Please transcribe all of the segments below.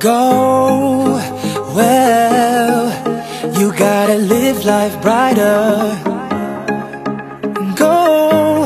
Go well, you gotta live life brighter. Go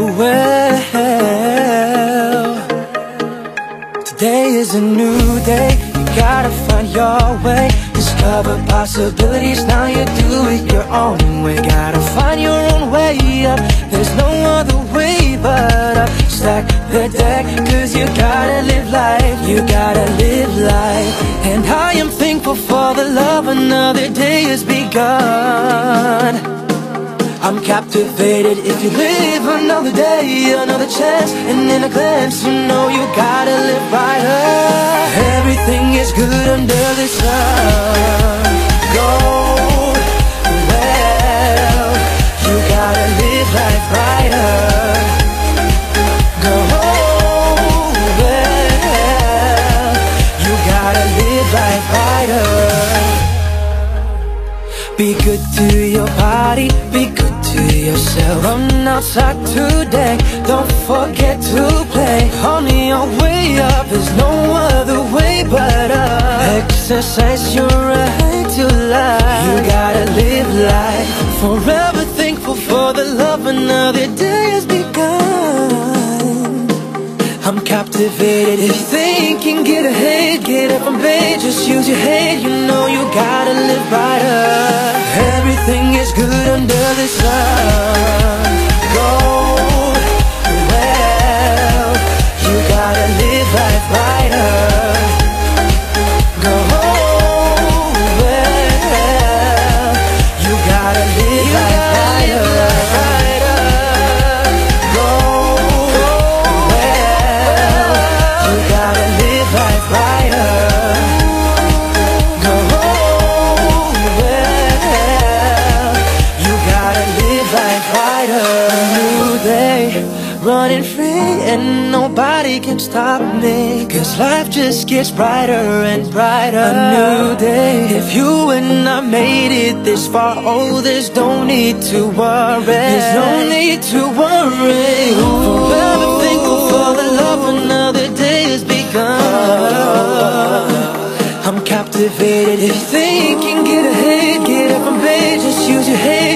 well, today is a new day. You gotta find your way, discover possibilities. Now you do it your own way. Gotta find your own way up. There's no other way but up. Stack the deck, cause you gotta live life. You gotta live life. And I am thankful for the love another day has begun. I'm captivated if you live another day, another chance. And in a glance you know you gotta live brighter. Everything is good under the sun. Go well, you gotta live life brighter. Go well, you gotta live life brighter. Be good to your body, be good to yourself. Run outside today, don't forget to play. On your way up, there's no other way but up. Exercise your right to life. You gotta live life. Forever thankful for the love another day has begun. I'm captivated. If you think you can get ahead, get up and bed, just use your head. You know you gotta live brighter. Everything is good under the sun. Go well, you gotta live life brighter. Go well, you gotta live life brighter. Go well, you gotta live life brighter. Go new day, running free and nobody can stop me. Cause life just gets brighter and brighter. A new day, if you and I made it this far, oh, there's no need to worry. There's no need to worry. Forever thankful for the love another day has begun. I'm captivated. If you think you can get ahead, get up and bed, just use your head.